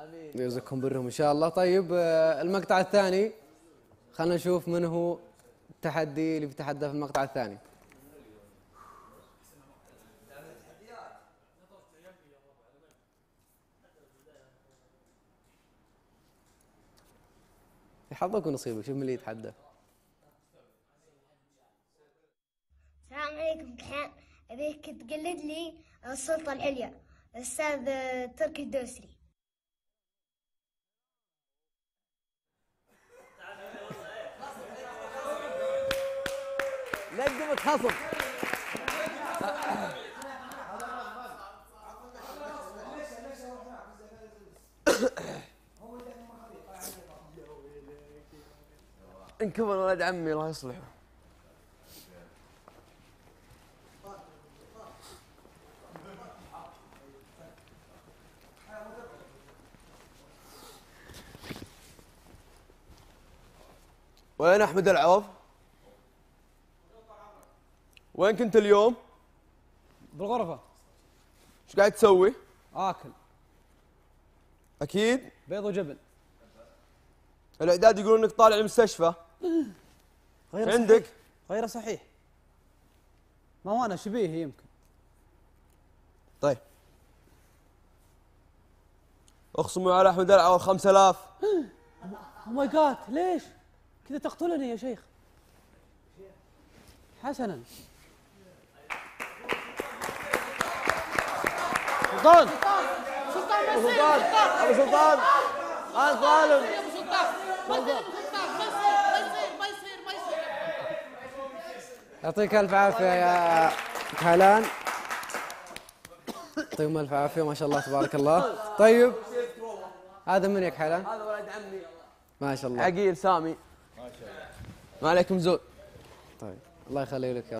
يرزقكم برهم ان شاء الله. طيب المقطع الثاني خلينا نشوف من هو التحدي اللي بيتحدى في المقطع الثاني. حظك ونصيبك، شوف من اللي يتحدى. السلام عليكم. كحيان أبيك تقلد لي السلطة العليا الأستاذ تركي الدوسري. نقدمك خصم. انكبر ولد عمي الله يصلحه. وين احمد العوض؟ وين كنت اليوم؟ بالغرفة. ايش قاعد تسوي؟ آكل. أكيد؟ بيض وجبن. الإعداد يقولون إنك طالع المستشفى. غير عندك؟ صحيح. غير صحيح. ما هو أنا شبيه يمكن. طيب. اخصموا على أحمد العوض 5000. أو ماي جاد، ليش؟ كذا تقتلني يا شيخ. حسنا. سلطان. سلطان. أبو سلطان. أنا ظالم. يا ابو سلطان ما يصير ما يصير. يعطيك ألف عافية يا كهلان. يعطيكم ألف عافية ما شاء الله تبارك الله. طيب هذا من يا كهلان؟ هذا ولد عمي ما شاء الله. عقيل سامي. ما شاء الله. ما عليكم زود. طيب الله يخلي لك يا